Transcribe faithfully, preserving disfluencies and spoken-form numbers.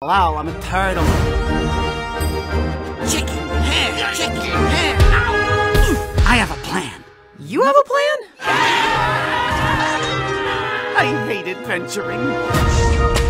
Wow, I'm a turtle. Chickenhare, Chickenhare. I have a plan. You have a plan? I hate adventuring.